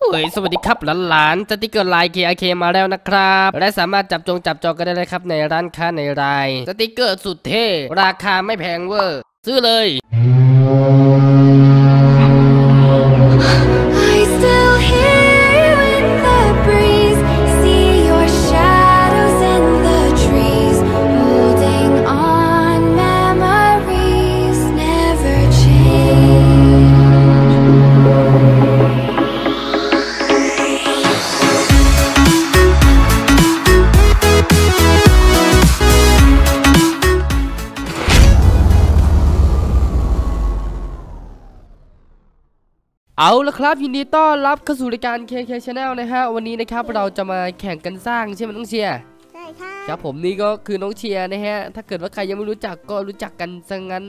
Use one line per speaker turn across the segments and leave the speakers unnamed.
สวัสดีครับหลานๆสติกเกอร์ลาย KRK มาแล้วนะครับและสามารถจับจองกันได้เลยครับในร้านค้าในรายสติกเกอร์สุดเท่ราคาไม่แพงเวอร์ซื้อเลยเอาละครับยินดีต้อนรับเข้าสู่รายการ KK Channel นะฮะวันนี้นะครับเราจะมาแข่งกันสร้างใช่ไหมน้องเชียร์
ใช่ค่ะ
ครับผมนี่ก็คือน้องเชียร์นะฮะถ้าเกิดว่าใครยังไม่รู้จักก็รู้จักกันซะงั้น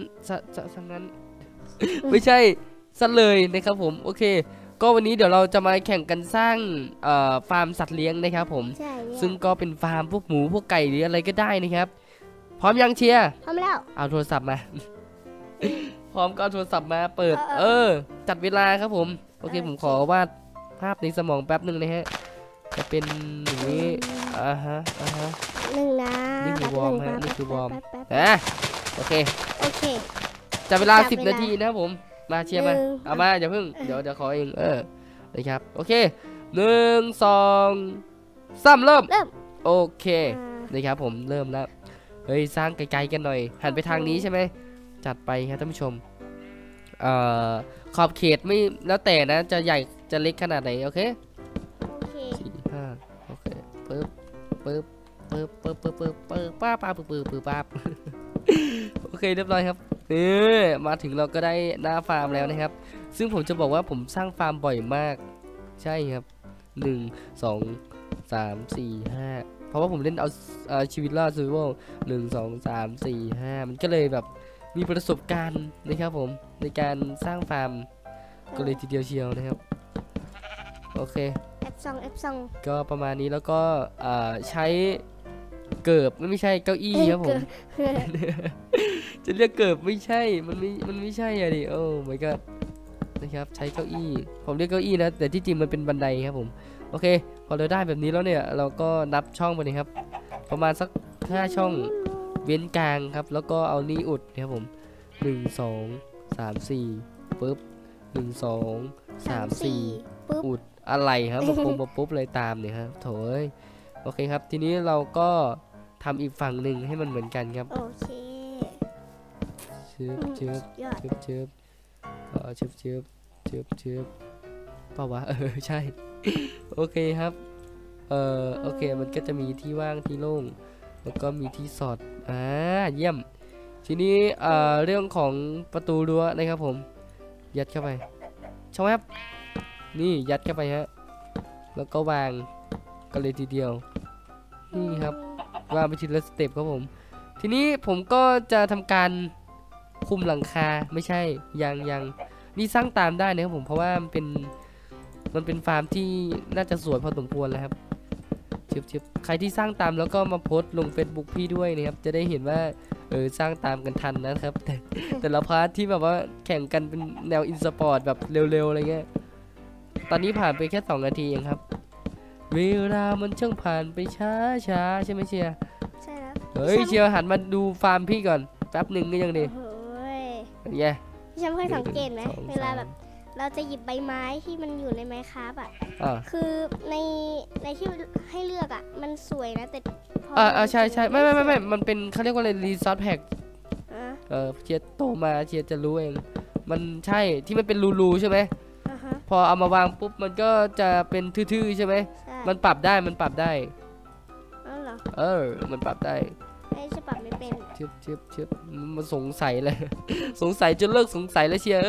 ไม่ใช่ซะเลยนะครับผมโอเคก็วันนี้เดี๋ยวเราจะมาแข่งกันสร้างฟาร์มสัตว์เลี้ยงนะครับผมซึ่งก็เป็นฟาร์มพวกหมูพวกไก่หรืออะไรก็ได้นะครับพร้อมยังเชียร์
พร้อมแล้ว
เอาโทรศัพท์มาพร้อมก็โทรศัพท์มาเปิดจัดเวลาครับผมโอเคผมขอวาดภาพในสมองแป๊บหนึ่งนะฮะจะเป็นอย่างนี้
หนึ่งนะ
นี่คือวอร์มฮะนี่คือวอร์มโอเคจัดเวลา10 นาทีนะครับผมมาเชียร์มาเอามาอย่าเพิ่งเดี๋ยวขอเองเลยครับโอเค1 2 3เริ่มโอเคนะครับผมเริ่มแล้วเฮ้ยสร้างไกลๆกันหน่อยหันไปทางนี้ใช่ไหมจัดไปครับท่านผู้ชมขอบเขตไม่แล้วแต่นะจะใหญ่จะเล็กขนาดไหนโอเค4 5โอเคปึ๊บป้าโอเคเรียบร้อยครับมาถึงเราก็ได้หน้าฟาร์มแล้วนะครับซึ่งผมจะบอกว่าผมสร้างฟาร์มบ่อยมากใช่ครับ1 2 3 4 5เพราะว่าผมเล่นเอาชีวิตรอดซูเวอร์1 2 3 4 5มันก็เลยแบบมีประสบการณ์นะครับผมในการสร้างฟาร์มก็เลยทีเดียวเชียวนะครับโอเค
F2
ก็ประมาณนี้แล้วก็ใช้เกิบไม่ใช่เก้าอี้ครับผมจะเรียกเกิบไม่ใช่มันไม่ใช่อะดิโอ้ my god นะครับใช้เก้าอี้ผมเรียกเก้าอี้นะแต่ที่จริงมันเป็นบันไดครับผมโอเคพอเราได้แบบนี้แล้วเนี่ยเราก็นับช่องไปเลยครับประมาณสัก5 ช่องเว้นกลางครับแล้วก็เอานี่อุดนะครับผม1 2 3 4ปึ๊บ1 2 3 4อุดอะไรครับมาปุ๊บเลยตามเนี่ยครับโถยโอเคครับทีนี้เราก็ทำอีกฝั่งหนึ่งให้มันเหมือนกันครับ
โอเค
ชืบเปล่าวะใช่โอเคครับโอเคมันก็จะมีที่ว่างที่โล่งแล้วก็มีที่สอดเยี่ยมทีนี้เรื่องของประตูรั้วนะครับผมยัดเข้าไปใช่ไหมครับนี่ยัดเข้าไปฮะแล้วก็วางกันเลยทีเดียวนี่ครับวางไปทีละสเต็ปครับผมทีนี้ผมก็จะทำการคุมหลังคาไม่ใช่ยังนี่สร้างตามได้นะครับผมเพราะว่ามันเป็นฟาร์มที่น่าจะสวยพอสมควรแล้วครับชิบใครที่สร้างตามแล้วก็มาโพสต์ลง Facebook พี่ด้วยนะครับจะได้เห็นว่าสร้างตามกันทันนะครับแต่ละพาร์ทที่แบบว่าแข่งกันเป็นแนวอินสปอร์ตแบบเร็วๆอะไรเงี้ยตอนนี้ผ่านไปแค่2 นาทีเองครับเวลามันช่างผ่านไปช้าใช่ไหมเชียร์
ใช่ครับ
เฮ้ยเชียร์หันมาดูฟาร์มพี่ก่อนแป๊บหนึ่งก็ยังดี
พี่แชมป์เคยสังเกตไหมเวลาแบบเราจะหยิบใบไม้ที่มันอยู่ในไม้คราฟคือในที่ให้เลือกมันสวยนะแต่
ใช่ไม่มันเป็นเขาเรียกว่าอะไรรีซอสแพ็กเชียร์โตมาเชียร์จะรู้เองมันใช่ที่มันเป็นรูใช่ไหมพอเอามาวางปุ๊บมันก็จะเป็นทื่อๆใช่ไหมมันปรับได้มันปรับได้มันปรับได้
ไม่ใช่ปรับไม่เป็น
ชิบมันสงสัยเลยสงสัยจนเลิกสงสัยแล้วเชียร์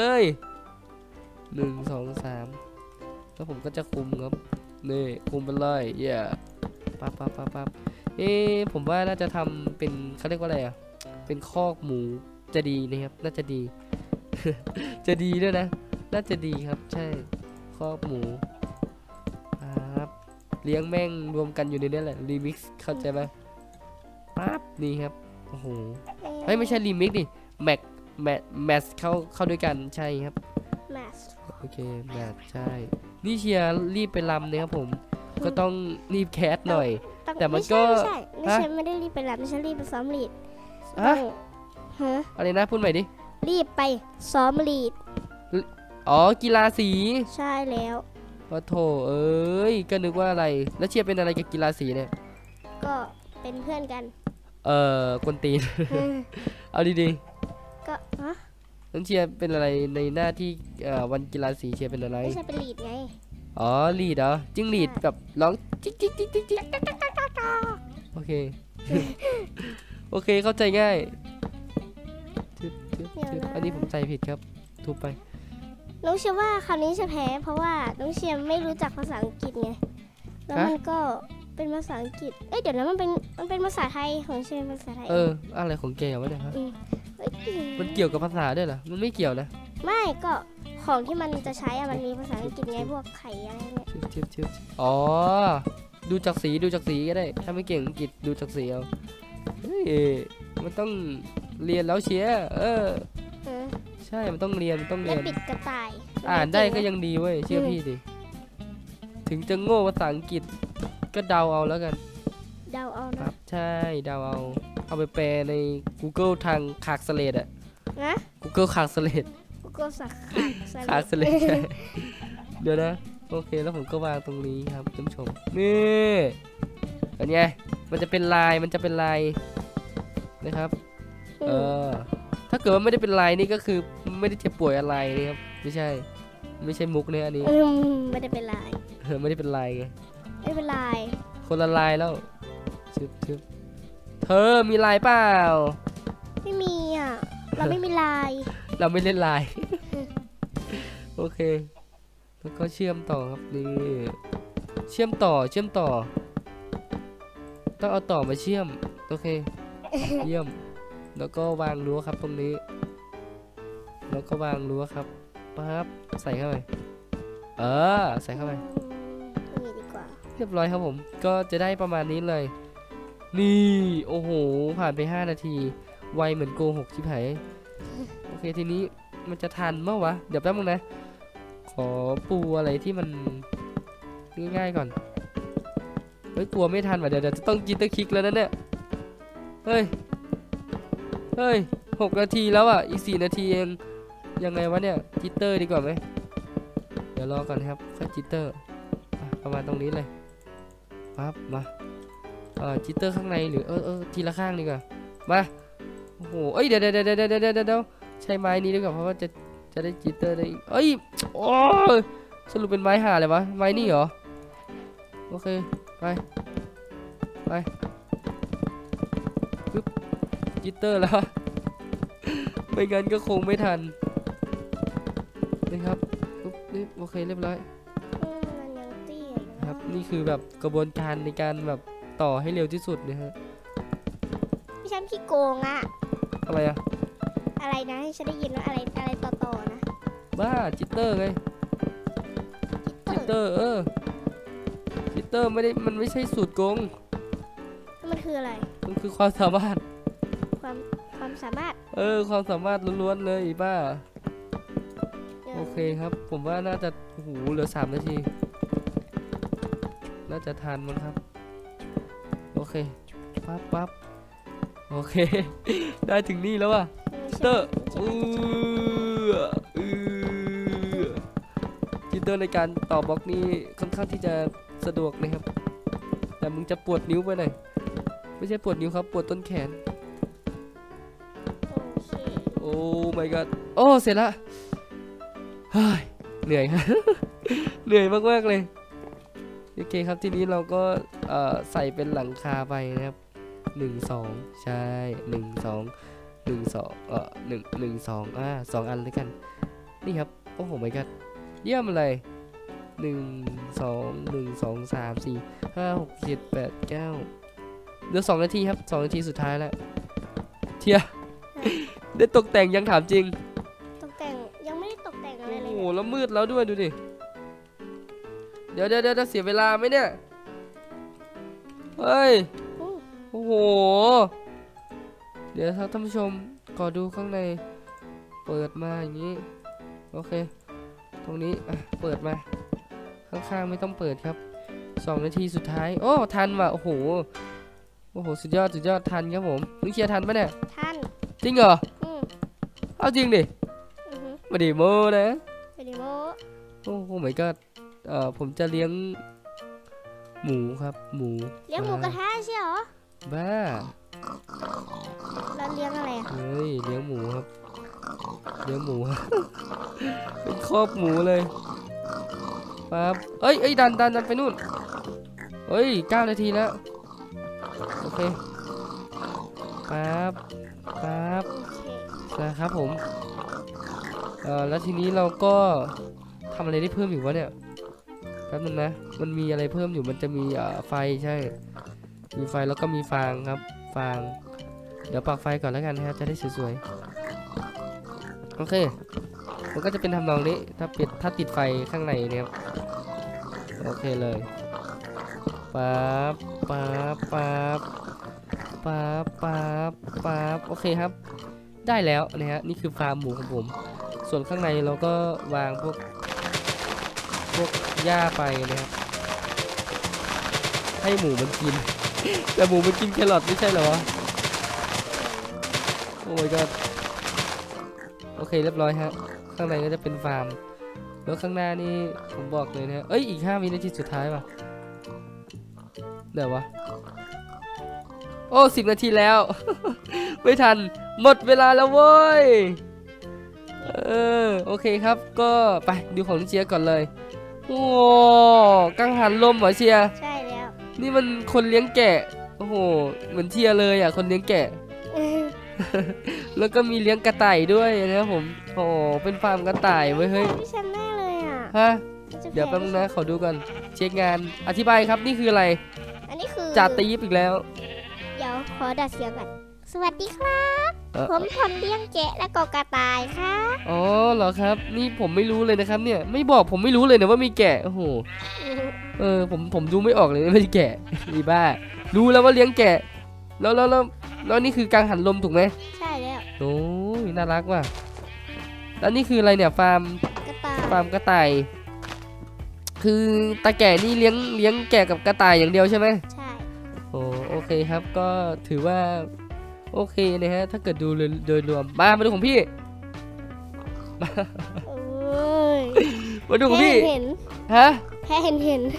1 2 3แล้วผมก็จะคุมครับนี่คุมไปเลยปั๊บผมว่าน่าจะทำเป็นเขาเรียกว่าอะไรเป็นคอกหมูจะดีนะครับน่าจะดี จะดีด้วยนะน่าจะดีครับใช่คอกหมูครับเลี้ยงแม่งรวมกันอยู่ในนี้แหละรีมิกซ์เข้าใจไหมปั๊บนี่ครับโอ้โหไม่ใช่รีมิกซ์ดิแมสเข้าด้วยกันใช่ครับโอเคแมสใช่นี่เชียร์รีบไปรำเนี่ยครับผมก็ต้องรีบแคสหน่อยแต่มันก็
ไม่ใช่ไม่ได้รีบไปรำฉันรีบไปซ้อมลีดฮะ
อะไรนะพูดใหม่ดิ
รีบไปซ้อมลีด
อ๋อกีฬาสี
ใช่แล้ว
ว่าโถเอ้ยก็นึกว่าอะไรแล้วเชียร์เป็นอะไรกับกีฬาสีเนี่ย
ก็เป็นเพื่อนกัน
กวนตีนเอาดี
ๆก็
น้องเชียร์เป็นอะไรในหน้าที่วันกีฬาสีเชียร์เป็นอะไร
ไม่ใช่เป็นลีดไง
อ๋อลีดเหรอจิ้งลีดแบบร้องจิ๊กจิ๊กจิ๊กจิ๊กจิ๊กโอเคโอเคเข้าใจง่ายอันนี้ผมใจผิดครับทุบไป
น้องเชียร์ว่าคราวนี้จะแพ้เพราะว่าน้องเชียร์ไม่รู้จักภาษาอังกฤษไงแล้วมันก็เป็นภาษาอังกฤษเดี๋ยวนะมันเป็นภาษาไทยของเชียร์ภาษาไทย
อะไรของแกวะเนี่ยครับมันเกี่ยวกับภาษาด้วยเหรอมันไม่เกี่ยวนะ
ไม่ก็ของที่มันจะใช้มันมีภาษาอังกฤษไงพวกไข่อะไรเนี่ย
อ๋อดูจากสีก็ได้ถ้าไม่เก่งอังกฤษดูจากสีเอามันต้องเรียนแล้วเชียร์ใช่มันต้องเรียน
ปิดกระต่าย
อ่านได้ก็ยังดีเว้ยเชื่อพี่ดิถึงจะโง่ภาษาอังกฤษก็เดาเอาแล้วกัน
เดาเอานะครับ
ใช่เดาเอาไปแปลใน Google ทางขากสเลดอะ
นะ
Google ขากสเลด
Google
ขากสเลดเดี๋ยวนะโอเคแล้วผมก็วางตรงนี้ครับท่านผู้ชมนี่อันนี้มันจะเป็นลายนะครับถ้าเกิดว่าไม่ได้เป็นลายนี่ก็คือไม่ได้เจ็บป่วยอะไรนะครับไม่ใช่มุกเนี่ยอันนี้
ไม่ได้เป็นลาย
ไม่ได้เป็นลายไง
ไม่เป็นลาย
คนละลายแล้วชึบเธอมีลายเปล่า
ไม่มีอ่ะเราไม่มีลาย
เราไม่เล่นลายโอเคแล้วก็เชื่อมต่อครับนี่เชื่อมต่อต้องเอาต่อมาเชื่อมโอเคเยี่ยมแล้วก็วางรั้วครับตรงนี้แล้วก็วางรั้วครับปั๊บใส่เข้าไปใส่เข้าไปเรียบร้อยครับผมก็จะได้ประมาณนี้เลยนี่โอ้โหผ่านไป5 นาทีไวเหมือนโกหกชิบหายโอเคทีนี้มันจะทันเมื่อวะเดี๋ยวแป๊บนึงนะขอปูอะไรที่มันง่ายๆก่อนเฮ้ยกลัวไม่ทันว่ะเดี๋ยวจะต้องจิตเตอร์คลิกแล้วนะเนี่ยเฮ้ย6 นาทีแล้วอ่ะอีก4 นาทีเองยังไงวะเนี่ยจิตเตอร์ดีกว่าไหมเดี๋ยวรอก่อนครับค่อยจิตเตอร์ประมาณตรงนี้เลยปั๊บมาจิตเตอร์ข้างในหรือทีละข้างดีกว่ามาโอ้โหเดี๋ยวใช้ไม้นี้ดีกว่าเพราะว่าจะได้จิตเตอร์ได้โอ้สรุปเป็นไม้ห่าเลยวะไม้นี่เหรอโอเคไปปึ๊บจิตเตอร์แล้วไม่งั้นก็คงไม่ทันนะครับปุ๊บนี่โอเคเรียบร้อยครับนี่คือแบบกระบวนการในการแบบต่อให้เร็วที่สุดนะฮะ
พี่ฉันขี้โกงอะ
อะไรอะ
อะไรนะให้ฉันได้ยินว่าอะไรต่อนะ
บ้าจิตเตอร์ไงจิตเตอร์จิตเตอร์ไม่ได้มันไม่ใช่สูตรโกง
มันคืออะไร
มันคือความสามารถ
ความสามารถ
ความสามารถล้วนๆเลยบ้าโอเคครับผมว่าน่าจะโอ้โหเหลือ3 นาทีน่าจะทันมั้งครับโอเคปั๊บโอเคได้ถึงนี่แล้วอ่ะเตอร์จิตเตอร์ในการต่อบล็อกนี้ค่อนข้างที่จะสะดวกนะครับแต่มึงจะปวดนิ้วไปหน่อยไม่ใช่ปวดนิ้วครับปวดต้นแขนโอ้ my god โอ้เสร็จละเหนื่อยครับเหนื่อยมากๆเลยโอเคครับทีนี้เราก็ใส่เป็นหลังคาไปนะครับ1 2ใช่1 2 1 2 1 2 2 อันเลยกันนี่ครับโอ้โห my god เยี่ยมเลย1 2 1 2 3 4 5 6 7 8 9เหลือ2 นาทีครับ2 นาทีสุดท้ายแล้วเทียได้ตกแต่งยังถามจริง
ตกแต่งยังไม่ได้ตกแต่งอะไรเลย
โอ้โหแล้วมืดแล้วด้วยดูดิเดี๋ยวเสียเวลาไหมเนี่ยเฮ้ยโอ้โหเดี๋ยวท่านผู้ชมขอดูข้างในเปิดมาอย่างนี้โอเคตรงนี้เปิดมาข้างๆไม่ต้องเปิดครับ2 นาทีสุดท้ายโอ้ทันว่ะโอ้โหสุดยอดทันครับผมน้องเชียร์ทันปะเนี่ย
ทัน
จริงเหรอเอาจริงดิไม่ได้โม้นะ
ไม่ได้โม้
โอ้โหเหมือนก็ผมจะเลี้ยงหมูครับหมู
เลี้ยงหมูกระทะใช่เหรอ
บ้า
แล้วเลี้ยงอะไรอ่ะ
เฮ้ยเลี้ยงหมูครับเลี้ยงหมูเป็นครอบหมูเลยปั๊บเอ้ยดันไปนู่นเฮ้ย9 นาทีแล้วโอเคปั๊บนะครับผมแล้วทีนี้เราก็ทำอะไรได้เพิ่มอีกวะเนี่ยแป๊บนึงนะมันมีอะไรเพิ่มอยู่มันจะมีไฟใช่มีไฟแล้วก็มีฟางครับฟางเดี๋ยวปักไฟก่อนแล้วกันนะครับจะได้สวยๆโอเคมันก็จะเป็นทำนองนี้ถ้าติดไฟข้างในเนี่ยครับโอเคเลยปั๊บโอเคครับได้แล้วนะฮะนี่คือฟาร์มหมูของผมส่วนข้างในเราก็วางพวกหญ้าไปนะครับให้หมูมันกินแต่หมูมันกินแครอทไม่ใช่เหรอวะโอ้ยก็โอเคเรียบร้อยฮะข้างในก็จะเป็นฟาร์มแล้วข้างหน้านี่ผมบอกเลยนะเอ้ยอีก5 วินาทีสุดท้ายป่ะเดี๋ยววะโอ้10 นาทีแล้ว ไม่ทันหมดเวลาแล้วเว้ยโอเคครับก็ไปดูของเชียร์ก่อนเลยโอ้กังหันลมเหรอเชียร์
ใช่แล้ว
นี่มันคนเลี้ยงแกะโอ้โหเหมือนเชียร์เลยอ่ะคนเลี้ยงแกะ แล้วก็มีเลี้ยงกระต่ายด้วยนะครับผมโอ้เป็นฟาร์มกระต่ายเว้ยเฮ้ย
พี่แชมป์ได้เลยอ่ะ
ฮะเดี๋ยวแป๊บนึงนะขอดูก่อนเช็คงานอธิบายครับนี่คืออะไร
อันนี้คือ
จ่าตีอีกแล้ว
เดี๋ยวขอดัดเสียงก่อนสวัสดีครับผมคนเลี้ยงแกะและก็กระต่ายค่ะ
อ๋อเหรอครับนี่ผมไม่รู้เลยนะครับเนี่ยไม่บอกผมไม่รู้เลยนะว่ามีแกะโอ้โหผมดูไม่ออกเลยว่ามีแกะมีบ้ารู้แล้วว่าเลี้ยงแกะแล้วนี่คือกังหันลมถูกไหม
ใช่แล้ว
โอ้ยน่ารักว่ะแล้วนี่คืออะไรเนี่ยฟาร์มกระต่ายคือตาแก่นี่เลี้ยงแกะกับกระต่ายอย่างเดียวใช่ไหม
ใช่
โอเคครับก็ถือว่าโอเคนะฮะถ้าเกิดดูโดยรวมมาดูของพี่มาดูของพี่ฮะ
แค่เห็น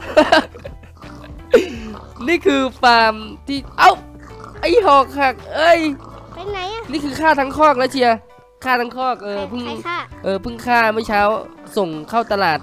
นี่คือฟาร์มที่เอ้าไอหอกหักเอ้ย
ไปไหนอ่ะ
นี่คือฆ่าทั้งคอกแล้วเชียร์ฆ่าทั้งคอกเพิ่งฆ่าเมื่อเช้าส่งเข้าตลาด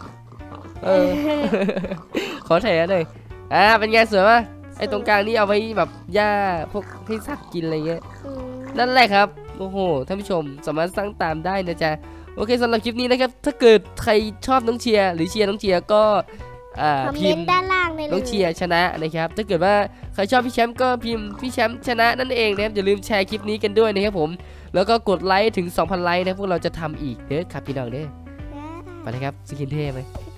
ขอแถเลยเป็นไงสวยป่ะไอตรงกลางนี่เอาไว้แบบหญ้าพวกให้สัตว์กินอะไรเงี้ยนั่นแหละครับโอ้โหท่านผู้ชมสามารถสร้างตามได้นะจ๊ะโอเคสำหรับคลิปนี้นะครับถ้าเกิดใครชอบน้องเชียร์หรือเชียร์น้องเชียร์ก็
พิมพ์ด้านล่างเลย
น้องเชียร์ชนะนะครับถ้าเกิดว่าใครชอบพี่แชมป์ก็พิมพ์พี่แชมป์ชนะนั่นเองนะครับอย่าลืมแชร์คลิปนี้กันด้วยนะครับผมแล้วก็กดไลค์ถึง 2,000 ไลค์นะพวกเราจะทำอีกเด้อครับพี่น้องเด้อไปเลยครับสกินเท่ไหม